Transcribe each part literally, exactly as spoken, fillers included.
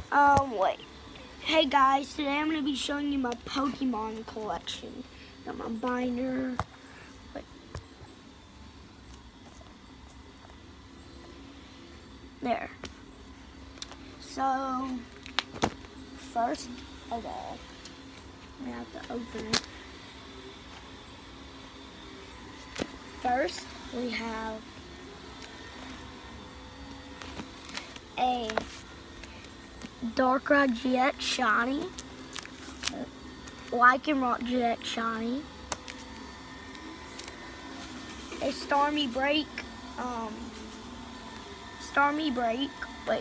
Um, wait. Hey guys, today I'm going to be showing you my Pokemon collection. Got my binder. Wait. There. So, first of all, we have to open it. First, we have a Darkrai G X Shiny, Lycanroc G X Shiny, a Starmie Break, um, Starmie Break, wait,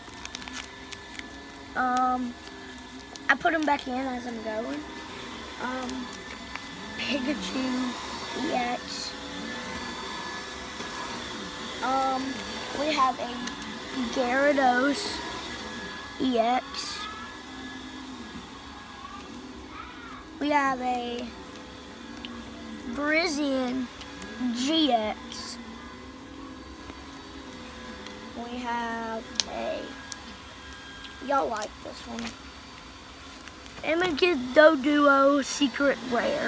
um, I put them back in as I'm going, um, Pikachu E X, um, we have a Gyarados E X. We have a Brizion G X. We have a, y'all like this one, Emikid Doduo Secret Rare.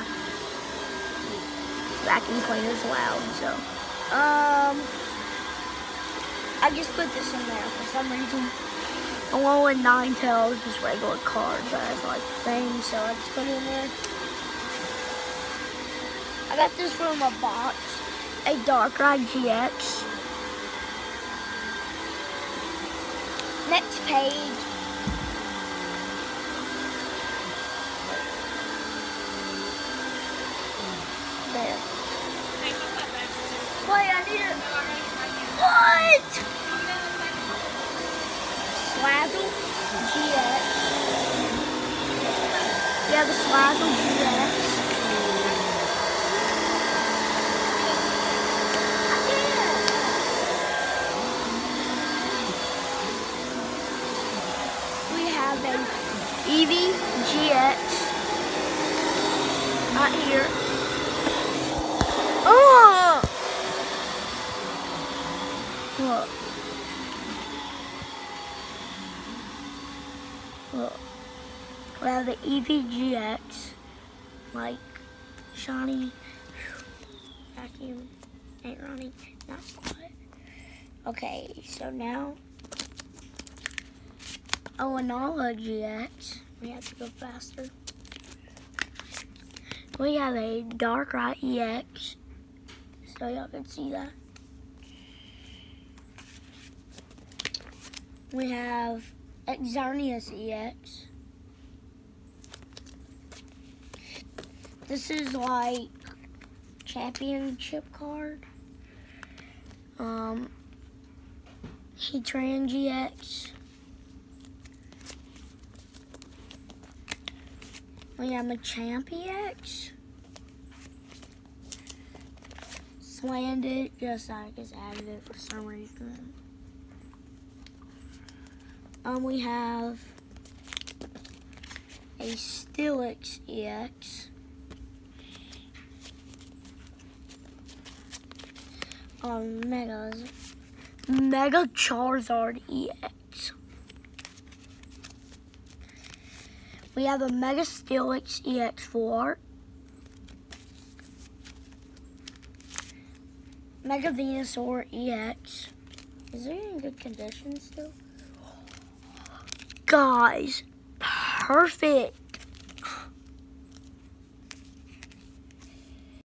Vacuum cleaner's loud, so. Um, I just put this in there for some reason. Along with Ninetales, just regular cards that has like things, so I just put it in there. I got this from a box, a Darkrai G X. Next page. There. Wait, I need it. What? Slazzle G X. We have the Slazzle G X. We have a Eevee G X. Right here. Oh! Look. Look, we have the Eevee G X, like shiny, vacuum, ain't running, not quiet. Okay, so now, a Lunala G X, we have to go faster. We have a Darkrai E X, so y'all can see that. We have Xerneas E X. This is like championship card. Um, Heatran G X. We have Machamp E X. Slammed it just like it's added it for some reason. Um, we have a Steelix E X, um, Megas, Mega Charizard E X. We have a Mega Steelix E X four, Mega Venusaur E X. Is it in good condition still? Guys, perfect.